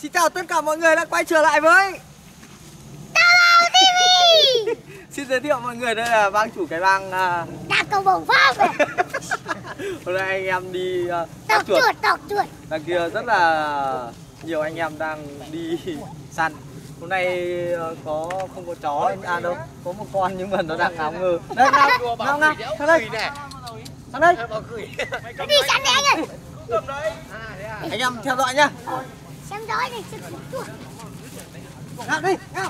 Xin chào tất cả mọi người đã quay trở lại với Tao TV. Xin giới thiệu mọi người, đây là bang chủ cái bang Đạp cầu bổng Pháp này. hôm nay anh em đi Tọc chuột. Đằng kia rất là nhiều anh em đang đi săn. Hôm nay không có chó đâu, có một con nhưng mà nó đang ngáo ngơ. Đây nào, sang đây. Sang đây. Đi săn đi anh ơi. Anh em theo dõi nhá. Xem dõi này, xem chuột. Nào đi, nào.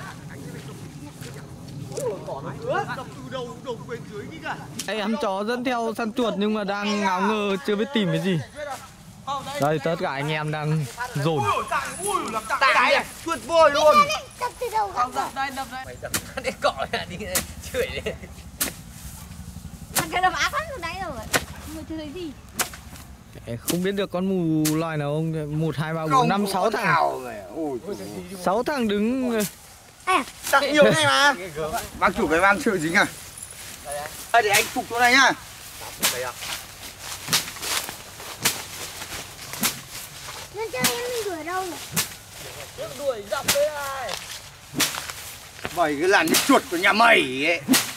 Anh em chó dẫn theo săn chuột nhưng mà đang ngáo ngơ, chưa biết tìm cái gì. Đây tất cả anh em đang dồn. Tải chuột vôi luôn. Đập từ đầu gặp. Đập đây. Mày đập cái cọ này đi chửi đi. Thằng kia đập ác lắm rồi đấy rồi. Mày chưa thấy gì? Không biết được con mù loài nào không? 1, 2, 3, 4, 5, 6 thằng. 6 thằng đứng. Tặng nhiều này mà. Bác chủ cái bang sự dính à? Đây để anh phục chỗ này nhá. Nên chơi em mình đuổi đâu rồi? Đuổi dọc đây này. Bởi cái làn chuột của nhà mày ấy.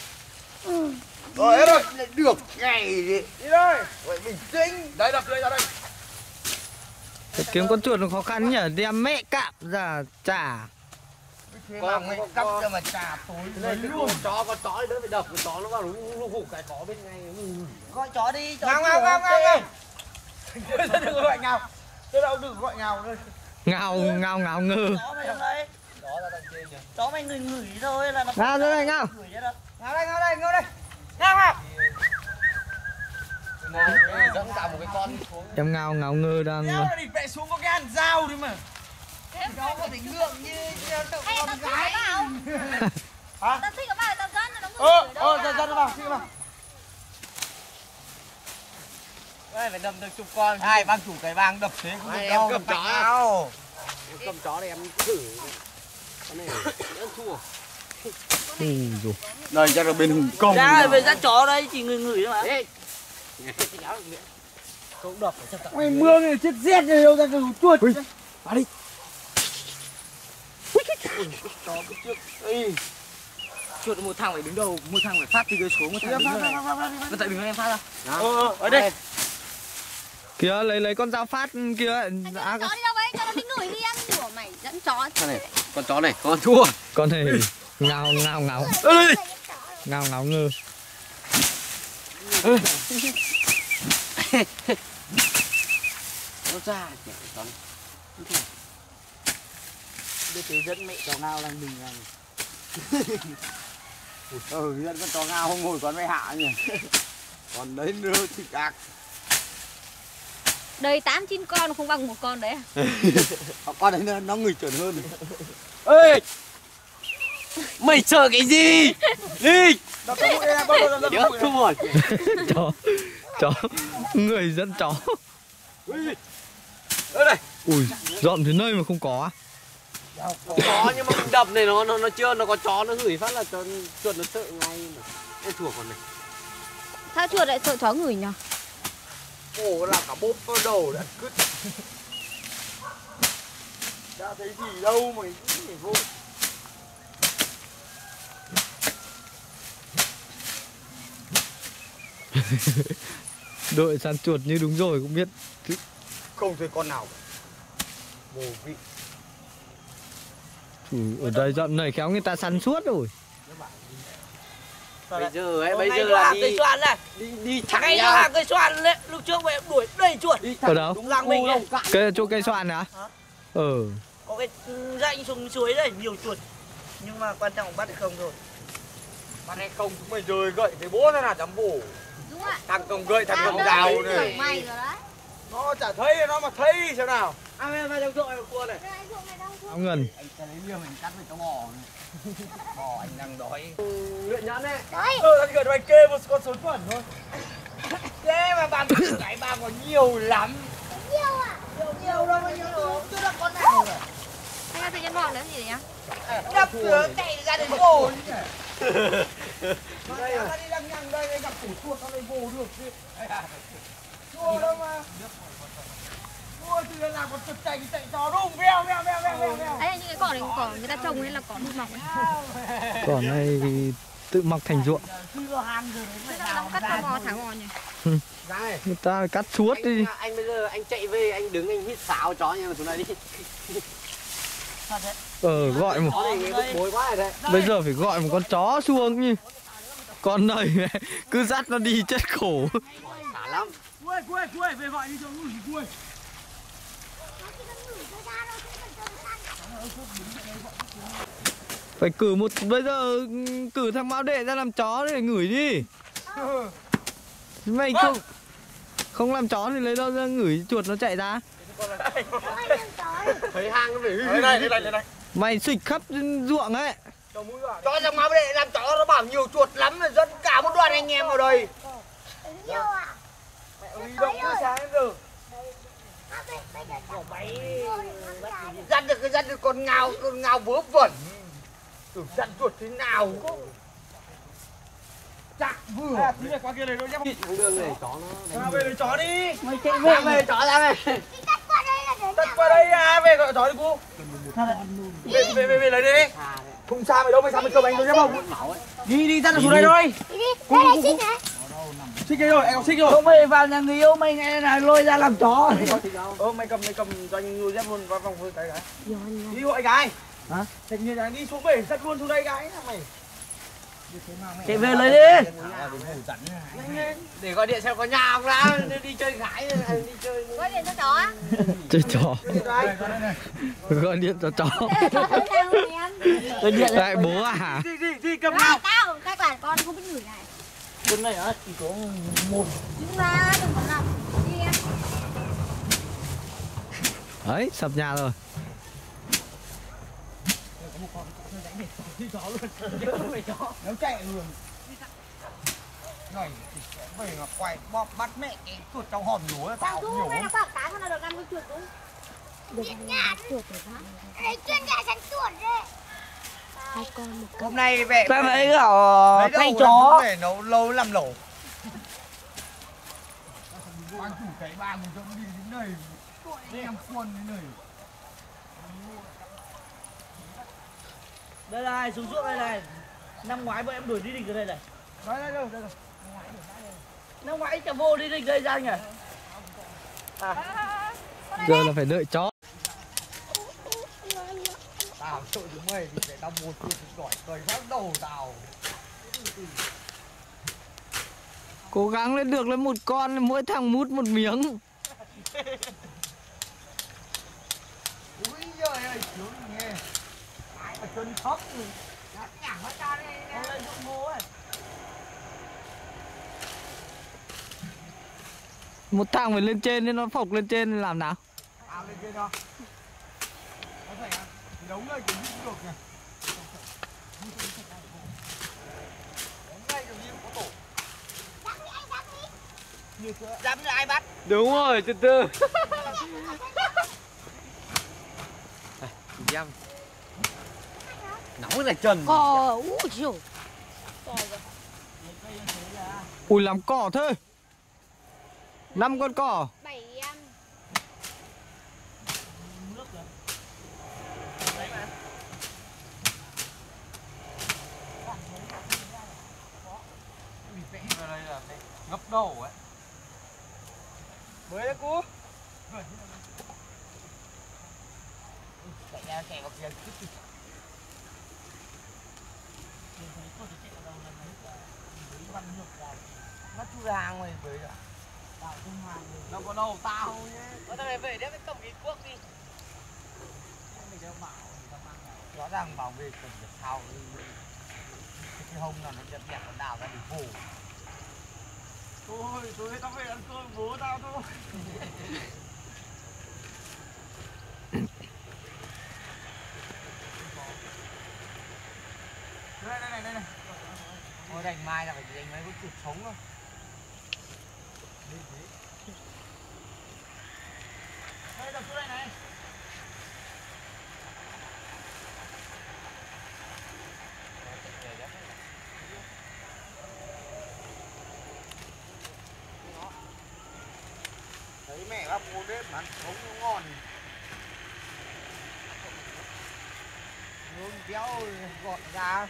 Rồi được ngày đi. Đi đây. Vậy bình tĩnh. Đây đập đây ra đây. Kiếm con chuột nó khó khăn nhỉ, đem mẹ cạp ra trả. Con mẹ cắp cho mà trả tối lên luôn. Con chó thì đỡ phải đập, con chó nó vào nó hụt cái chó bên ngay. Gọi chó đi, chó. Ngao. Đừng gọi ngào. Tôi đâu đừng gọi ngào thôi. Ngào ngơ. Chó mày đây. Chó ra đằng trên kìa. Chó mày ngửi thôi là nó. Ngao ra đây ngao. Ngao đây. Ngao. Dẫn cả một cái con xuống. Em ngao ngơ đang. Đéo là đi vẽ xuống có cái hàn dao đi mà. Đó có thể ngượng như con gái. Hả? Tao thích có bảo tao dẫn cho nó ngửi. Dẫn nó vào, vào. Đây phải đập được chục con. Hai bang chủ cái bang đập thế không được Em đâu. cầm chó đâu. Em cầm chó này em thử. Con này em thua. Đây chắc là bên Hùng Công. Ra về dắt chó đây chỉ ngửi thôi mà. Không đập phải chắc. Mày mương này chết rét rồi đâu ra cái chuột. Vào đi. Chó cái trước. Ê. Chuột một thằng phải đứng đầu, một thằng phải phát từ cái xuống, một thằng đứng này. Nó tại đứng em phát ra. Ở đây. Kìa lấy con dao phát kia. Dẫn chó đi đâu vậy? Cho nó đi ngửi đi em đùa mày dẫn chó. Con chó này, con thua. Con này ngao. Ngao ngơ. Nó ra kìa con. Biết thế dẫn mẹ chó ngao làm mình làm. Dẫn con chó ngao không ngồi con mày hạ nhỉ. Còn đấy nữa thì ác. Đời 8-9 con không bằng một con đấy à? Con đấy nó người chuẩn hơn. Ê! Mày sợ cái gì? Đi! Đập cái mũi em, đập Nhớ thua. Chó người dẫn chó. Ở đây. Ui, dọn đến nơi mà không có. Có nhưng mà mình đập này nó chưa, nó có chó nó gửi phát là chuột nó sợ ngay mà. Em thua con này. Sao chuột lại sợ chó ngửi nhỉ? Ồ là cả bốp đầu đã cứt. Đã thấy gì đâu mà cái vô. Đội săn chuột như đúng rồi cũng biết. Không thấy con nào. Vô vị. Ở đây dọn này khéo người ta săn suốt rồi. Bây giờ là cây xoan này. đi Thằng thẳng ấy nhau. là cây xoan đấy, lúc trước mày đuổi đầy chuột. Ở đâu? Đúng làng mình đấy. Chỗ cây xoan hả? Có cái rãnh xuống suối đấy, nhiều chuột. Nhưng mà quan trọng bắt được không thôi. Bắt hay không chúng mày rời gậy thấy bố thế nào dám bổ. Đúng ạ. Thằng cầm gậy, thằng cầm đào này. Mày rồi đấy. Nó chả thấy, nó mà thấy xem nào. Ai vào trong rội cua này. Áo ngần. Anh sẽ lấy liềm mình cắt với cho bò. Bò anh đang đói. Luyện nhãn đấy. Đấy. Anh gửi mày kê một con số chuẩn thôi. Thế mà bạn cái bà có nhiều lắm. Nhiều à? Nhiều đâu mà nhiều đâu. Tôi đã con nào rồi. Anh ơi, tự nhiên bò lớn gì đấy nhá? Đập cửa chạy ra đến bồ. Mà ra đi đang nhằng đây gặp củ chuột nó lại vô được chứ. Chua đâu mà. Ôi từ làm con chuột chạy chó đùng veo veo veo veo veo veo. Ấy những cái cỏ này cỏ người ta trồng hay là cỏ tự mọc ấy? Cỏ này thì tự mọc thành ruộng. Người ta đang cắt cho bò thả bò nhỉ? Người ta cắt suốt đi. Anh bây giờ anh chạy về anh đứng anh hít sáo chó nhưng mà xuống này đi. Gọi một. Chó này bức bối quá rồi đấy. Bây giờ phải gọi một con chó xuống như. Con này cứ dắt nó đi chết khổ. Xả lắm. Cui, về gọi đi cho ngủ thì cui. Phải cử một bây giờ cử thằng Mão Đệ ra làm chó để ngửi đi. Mày không làm chó thì lấy đâu ra ngửi chuột nó chạy ra. Thấy hang nó phải Đây. Mày xịt khắp ruộng ấy. cho thằng Mão Đệ làm chó nó bảo nhiều chuột lắm là dẫn cả một đoàn anh em vào đây. Nhiều à? Đi đâu cứ sáng rồi. Dắt được con ngao vớ vẩn. Tưởng dắt chuột thế nào. Chắc vừa. Đi qua kia này nó nhắc. Đường này chó nó. Về lấy chó đi. Mày chạy về chó ra này. Tắt qua đây à, về gọi chó đi cô. Về lấy đi. Không xa mày đâu, mày sao mày cầm anh tôi nhá không? Đi dắt nó xuống đây thôi. Đi, đây là xích này. Xích đây rồi, em có xích rồi. Không mày vào nhà người yêu mày nghe là lôi ra làm chó. Mày cầm cho anh nuôi dép luôn vào vòng thôi cái. Đi gọi gái. Hả? Thành như là đi xuống bể dắt luôn xuống đây gái mày. Chạy về lấy đi. Để gọi điện xem có nhà không đã. Đi chơi gái đi chơi. Gọi điện cho chó á. Chơi chó. Gọi điện cho chó. Gọi điện Lại bố à? Đi cầm nào. Tao, các bạn con không biết ngửi này. Con này á chỉ có một. Nhưng mà đừng có làm. Đi em. Đấy, sập nhà rồi. Nó chạy luôn. Rồi, về mà quay bóp bắt mẹ cái chuột trong hòm nhổ là tao Thu nhổ. mày nó quảng cáo cho nó được ăn con chuột cũng. Được ăn chuột rồi đó. Đấy, chuyên gia săn chuột đấy. Hai con một Hôm nay về Sao lại bảo thay chó. để nấu lâu làm lẩu. Ban chủ cái ba mình cho nó đi đến nơi. Đem quân đến nơi. Đây này, xuống ruộng đây này. Năm ngoái bọn em đuổi đi địch ở đây này. Đây rồi. Năm ngoái chả vô đi địch đây ra nhỉ? Giờ là phải đợi chó. Tao sợ chúng mày thì để tao một chút giỏi cười phát đầu tao. Cố gắng lên được lên một con, mỗi thằng mút một miếng. Úi giời ơi, xuống nghe. Ai mà chân khóc rồi. Nhảng nó cho đây. Nó lên dụng ngô ấy. Một thằng phải lên trên nên nó phộc lên trên làm nào? Tao lên trên đó. Nó phải thì đống này cũng được nè. Đống này kiểu như có tổ. Dám như ai bắt? Đúng rồi, từ từ. Dăm. Nóng là trần. úi dồi. Ui làm cỏ thôi. 5 con cỏ. 7 Đây là ngấp đầu ấy. Mới đấy cô. Chạy vào kia. Nó chui hàng rồi với cả. Đâu có đâu tao nhé. Ở đây về đem cái cầm ít quốc đi. Mình đeo bảo rõ ràng bảo vệ cần phải sao cái hông nào nó đẹp đẹp còn đào ra để vồ. Thôi, tao về ăn cơm bố tao thôi. Đây. Thôi đành mai là phải đánh mấy con chuột sống thôi. Đây đập xuống đây này. Đấy mẹ mẹ bác mua bếp mà ăn sống nó ngon. Nướng béo gọt ra.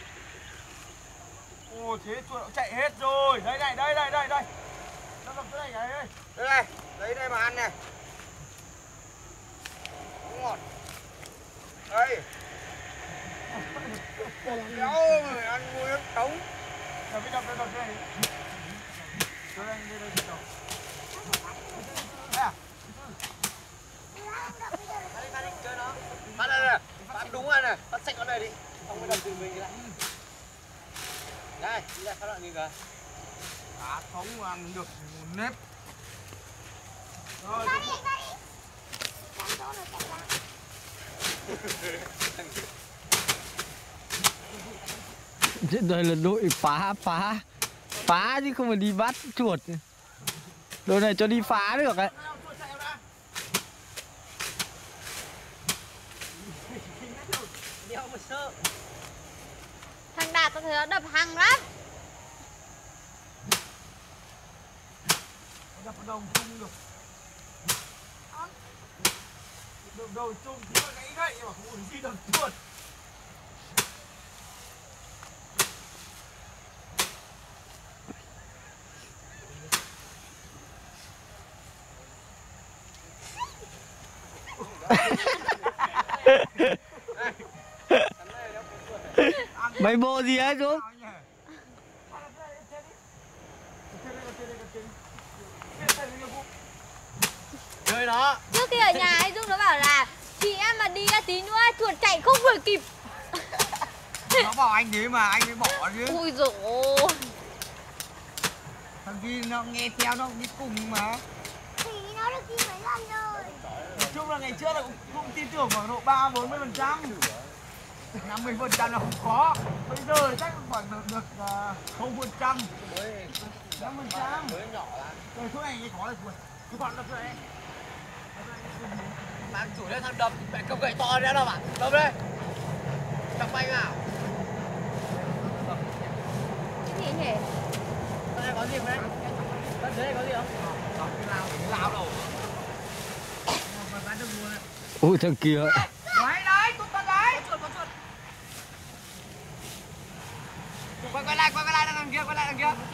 Ồ thế chuột nó chạy hết rồi. Đây này, đây. Nó nằm chỗ này này ơi. Đây, lấy đây mà ăn này. Ngon. Đây. Béo rồi ăn mua nước trống. Đập cái này. Đây. Đây à? Phát đi chơi nó. Phát đây này. Phát đúng rồi này. Phát sạch con này đi. Không mới đập từ mình lại. Đây, đi ra phát đoạn gì kìa. Cá sống ăn được nếp. Rồi. Đây là đội phá chứ không phải đi bắt chuột. Đội này cho đi phá được đấy. Thằng Đạt tao thấy nó đập hăng lắm. Đập vào đầu chung được. Đập đầu chung thì nó gãy gậy mà không gì đập chuột. Mày bộ gì ấy chú? Chơi nó. Trước kia ở nhà ấy Dung nó bảo là chị em mà đi ra tí nữa chuột chạy không vừa kịp. Nó bảo anh thế mà anh mới bỏ chứ. Ui dồi ôi. Thằng Duy nó nghe theo nó đi cùng mà. Thì nó được đi mấy lần rồi. Nói chung là ngày trước là cũng tin tưởng khoảng độ 30-40%. 50% là không có. Bây giờ thì chắc khoảng được 0%. 5%. Mới nhỏ ra. Rồi chỗ này có là chuột. Cứ còn đập này. Bạn chủ lên thằng đập mẹ cầm gậy to ra đâu bạn. Đập đây. Đập anh nào. Cái gì nhỉ? Đây có gì không đấy? Bên dưới này có gì không? Cái lao đầu. Mà bán được mua này. Ui thằng kia. Đấy, tụt vào đấy. Có chuột. Quay lại đằng kia, quay lại.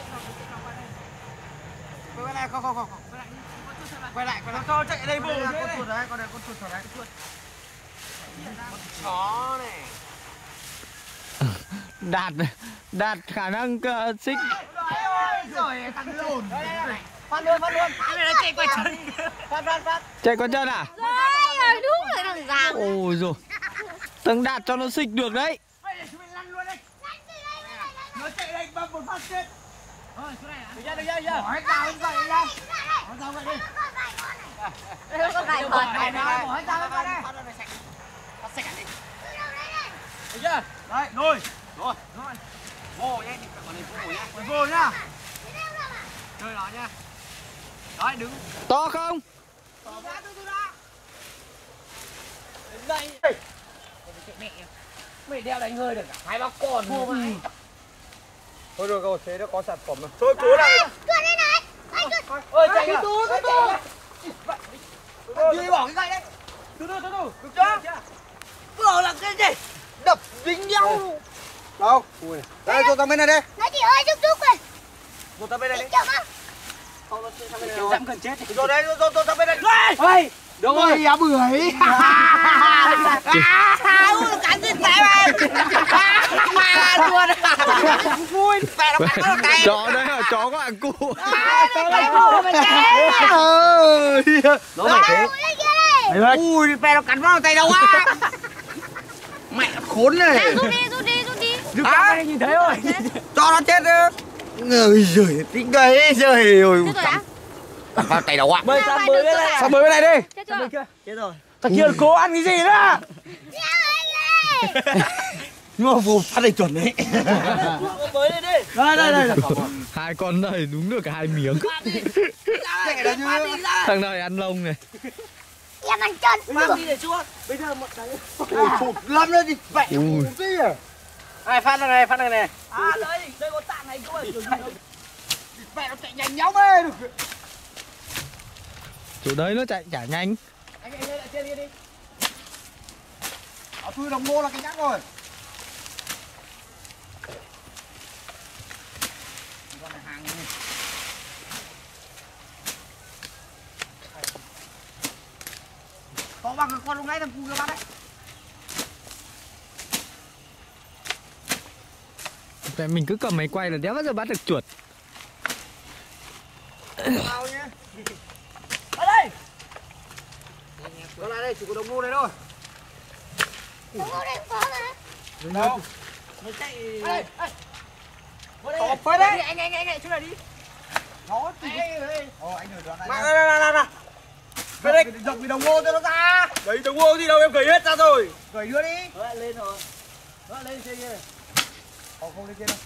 Quay lại, không. Quay lại, Cho chạy đây bộ con chuột đấy, con chuột đấy. Con chó này. Đạt khả năng xích. Rồi thằng lùn. Phát luôn. Cái này nó chạy qua chân. Phát. Chạy con chân à? Rồi, đúng rồi thằng Giang. Ôi rồi. Thằng Đạt cho nó xích được đấy. nó chạy đây băm một phát chết. Rồi, xuống này à? Được chưa? Bỏ hết dao lên vậy ra. Bỏ dao vậy đi. Đây có vài Bỏ con. hết dao lên vậy đây. Phát sạch hẳn đi. Được chưa? Đấy, rồi. Vô nhé, còn này vô nhé. Phải vô nhá. Chơi nó nhá. Đấy, đứng. To không? Đây. Mày đeo đánh hơi được cả 2-3 con mua vậy. Thôi được rồi, thế nó có sản phẩm rồi. Thôi cố này. Chuột đây này. Anh chuột. Ơi chạy à? Đi bỏ cái gậy đấy. Từ từ. Được chưa? Vừa là cái gì? Đập dính nhau. Đâu? Đây, cho tao bên này đi. Nó chỉ hơi rúc rồi. Cho tao bên này đi. Chậm không? Dám cần chết. Rồi đây, cho tao bên này. Ơi! Đúng rồi. Ôi, bưởi. Ui, cắn gì phải mà. Luôn. Vui, phải nó cắn nó cày. Chó đấy hả? Chó có hàng cụ. Nó mày thế. Ui, phải nó cắn vào tay đâu á. Mẹ khốn này. Rút đi. Rút ra đây nhìn thấy rồi. Cho nó chết đi. Ôi giời, tính đấy trời ơi. Chết rồi á? Vào tay đâu ạ? Bơi sang bơi bên này. Sang bơi bên này đi. Chết chưa? Chết rồi. Thằng kia cố ăn cái gì nữa? Nhưng mà vừa phát đây chuẩn đấy. Bơi đi đi. Đây. Hai con này đúng được cả 2 miếng. Thằng này ăn lông này. Em ăn chân. Mang đi để chua. Bây giờ một đấy. Ôi chụp lắm đấy thì vẽ Ui. gì à? Ai phát này này. À đây có tạng này cơ mà. Vẽ nó chạy nhanh nhau ấy được. Chỗ đấy nó chạy chả nhanh. Anh lại chia đi. Ở thui đồng ngô là cái nhắc rồi. Con này hàng này. Có bằng con lúc nãy thằng cu các bác đấy. Tại mình cứ cầm máy quay là đéo bao giờ bắt được chuột. Vào nhé. Ở đây. Có lại đây, chỉ có đồng ngô này thôi. Đúng rồi đấy, có mà. Đâu? Nó chạy. Đây. Có phơi đấy. Anh xuống này đi. Nó thì anh ở đoạn này. Nào. Về đây, dọc vì đồng ngô cho nó ra. Đấy đồng ngô gì đâu em gửi hết ra rồi. Gửi đưa đi. Nó lại lên rồi. Nó lại lên trên kia. Không lên trên đâu.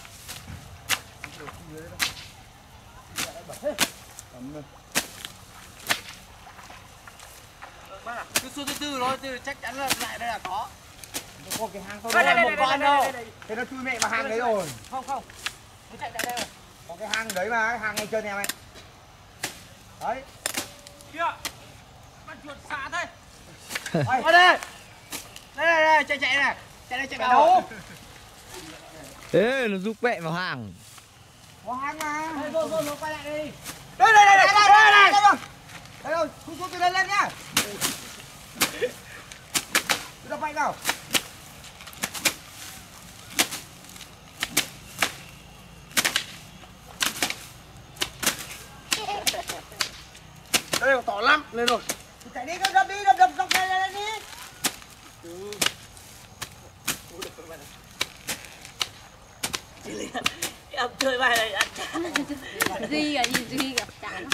Cứ xuống từ từ thôi, chắc chắn là lại đây là có. Có cái hang không Đây, một con đâu. Thế nó chui mẹ vào hang đấy rồi. Không. Nó chạy tại đây rồi. Có cái hang đấy mà, cái hang ngay chân em ấy. Đấy. Kia. Bắt chuột xạ thôi. Đây. Ở đây. Đây, chạy này. Chạy đây chạy vào. Đâu? Ê, nó giúp mẹ vào hàng. Có hang mà. Đây, vô, nó quay lại đi. Đây. Đây rồi, xuống từ đây lên nhá. Cứ đập mạnh vào. Đây còn to lắm, lên rồi. Chạy đi, đập dọc này lên đi. Em chơi bài này ăn chán. Duy là gì Duy gặp chán.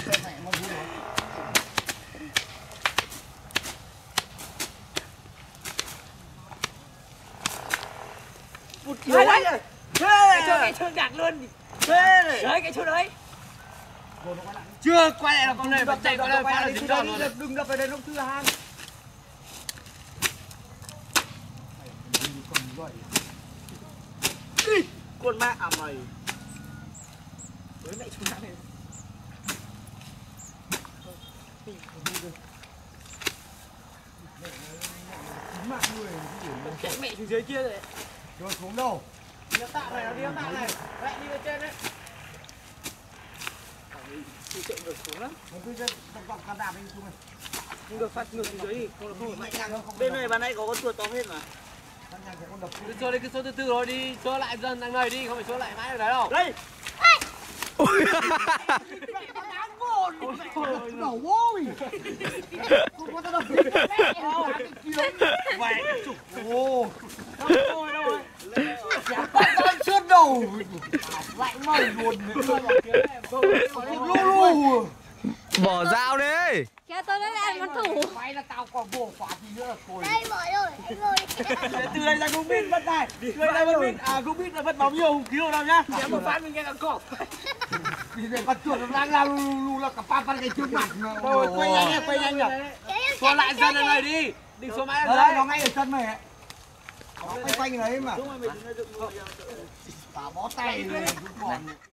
Một kiểu ấy. Cái chỗ gạt luôn. Đấy cái chỗ đấy. Chưa quay lại là con này vẫn chạy quay lại là dính đòn rồi. Đừng đập vào đây, nó cứ là hang. Con mẹ à mày. Với mẹ chúng ta này. Chạy mẹ xuống dưới kia rồi. Rồi xuống đâu? Đi nó tạ này, lại đi lên trên đấy. Đi chạy ngược xuống lắm. Nó cứ dọc cam đạp đi xuống này. Không được phát ngược xuống dưới đi, không là không Mạnh nhàng không? Bên này ban nãy có con chuột to hết mà. Mạnh nhàng thì con đập. cứ số từ từ rồi đi, số lại dần thằng này đi, không phải số lại mãi ở đấy đâu. Đây. Đổ ôi. Con ta đập. Vậy chụp. Ồ. Đâu rồi. Con chưa đầu. Lại mày luôn. Lu. Bỏ dao đi. Kìa tôi đã làm con thủ. Mày là tao còn bổ quả gì nữa là thôi. Đây mở rồi, anh ngồi. Từ đây ra Gung Bit mất này. Từ đây ra Gung Bit, Gung Bit là mất bóng nhiều hùng cứu đâu nhá. Chém một phát mình nghe cả cọp. Đi về con chuột nó đang lao lu là cả ba phát cái trước mặt. Rồi quay nhanh nhỉ. Số lại dân này đi. Đừng số mãi ở Đấy, đây. nó ngay ở chân mày ấy. Nó quanh đấy mà. Bó tay rồi.